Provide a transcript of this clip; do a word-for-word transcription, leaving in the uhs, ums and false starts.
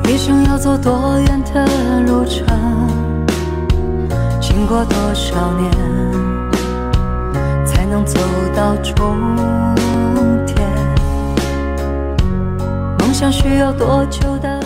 一生要走多远的路程，经过多少年，才能走到终点？梦想需要多久的